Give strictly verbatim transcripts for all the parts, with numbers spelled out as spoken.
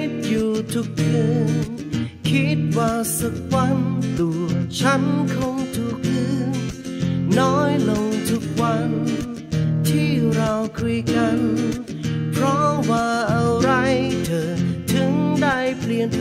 ดอยู่ทุกคืนคิดว่าสักวันตัวฉันคงถูกลืมน้อยลงทุกวันที่เราคุยกันเพราะว่าอะไรเธอถึงได้เปลี่ยนไป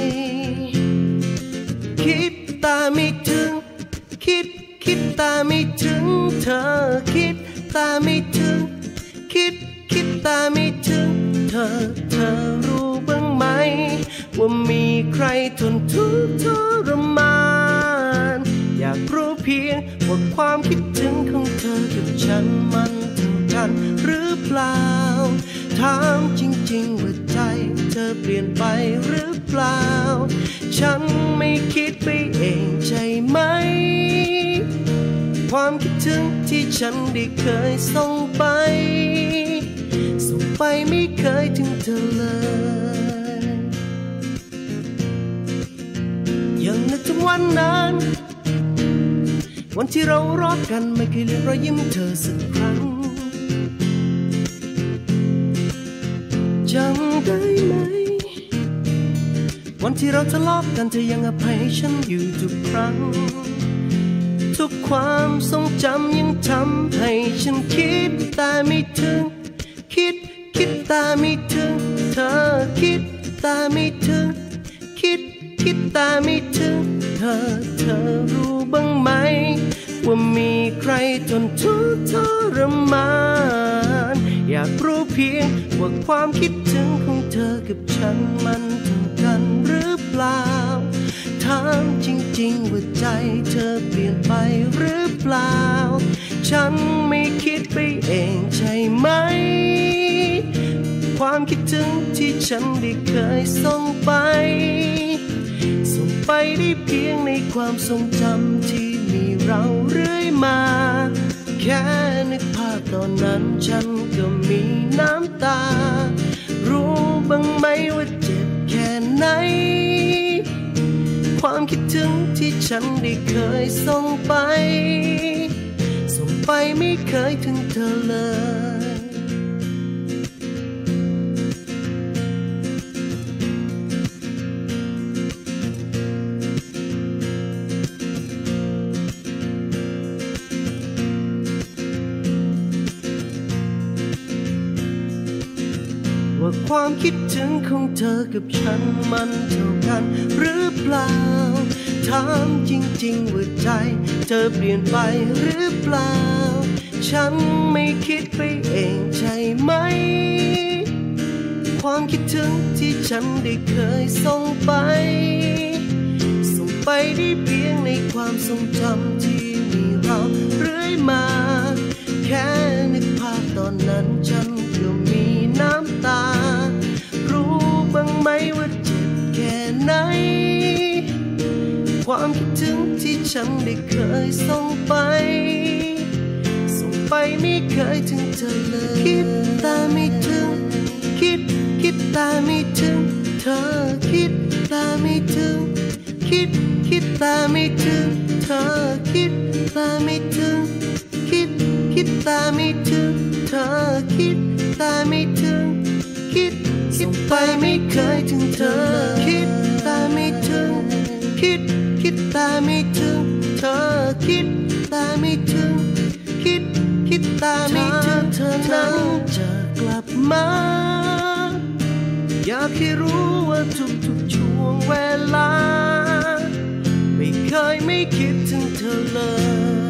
คิดแต่ไม่ถึงคิดคิดแต่ไม่ถึงเธอคิดแต่ไม่ถึงคิดคิดแต่ไม่ถึงเธอเธอรู้บ้างไหมว่ามีใครทนทุกข์ทรมานอยากรู้เพียงว่าความคิดถึงของเธอกับฉันมันเท่ากันหรือเปล่าถามจริงๆว่าใจเธอเปลี่ยนไปหรือเปล่าฉันไม่คิดไปเองใช่ไหมความคิดถึงที่ฉันได้เคยส่งไปส่งไปไม่เคยถึงเธอเลยยังนึกถึงวันนั้นวันที่เรารักกันไม่เคยลืมรอยยิ้มเธอสักครั้งจำได้ไหมวันที่เราทะเลาะกันเธอยังอภัยให้ฉันอยู่ทุกครั้งทุกความทรงจำยังทำให้ฉันคิดแต่ไม่ถึงคิดคิดแต่ไม่ถึงเธอคิดแต่ไม่ถึงคิดคิดแต่ไม่ถึงเธอเธอรู้บ้างไหมว่ามีใครทนทุกข์ทรมานอยากรู้เพียงว่าความคิดถึงของเธอกับฉันมันเท่ากันหรือเปล่าถามจริงๆว่าใจเธอเปลี่ยนไปหรือเปล่าฉันไม่คิดไปเองใช่ไหมความคิดถึงที่ฉันได้เคยส่งไปส่งไปได้เพียงในความทรงจำที่มีเราเรื่อยมาแค่นึกภาพตอนนั้นฉันก็มีน้ำตารู้บ้างไหมว่าเจ็บแค่ไหนความคิดถึงที่ฉันได้เคยส่งไปส่งไปไม่เคยถึงเธอเลยว่าความคิดถึงของเธอกับฉันมันเท่ากันหรือเปล่าถามจริงๆว่าใจเธอเปลี่ยนไปหรือเปล่าฉันไม่คิดไปเองใช่ไหมความคิดถึงที่ฉันได้เคยส่งไปส่งไปได้เพียงในความทรงจำที่มีเราเรื่อยมาแค่นึกภาพตอนนั้นฉันก็มีน้ำตารู้บ้างไหมว่าเจ็บแค่ไหนความคิดถึงที่ฉันได้เคยส่งไปส่งไปไม่เคยถึงเธอเลยคิดแต่ไม่ถึงคิดคิดแต่ไม่ถึงเธอคิดแต่ไม่ถึงคิดคิดแต่ไม่ถึงเธอคิดแต่ไม่ถึงคิดคิดแต่ไม่ถึงเธอคิดแต่ไม่ถึงคิดคิดแต่ไม่เคยถึงเธอคิดแต่ไม่ถึงคิดคิดแต่ไม่ถึงเธอคิดแต่ไม่ถึงคิดคิดแต่ไม่ถึงเธอนั้นจะกลับมาอยากให้รู้ว่าทุกๆช่วงเวลาไม่เคยไม่คิดถึงเธอเลย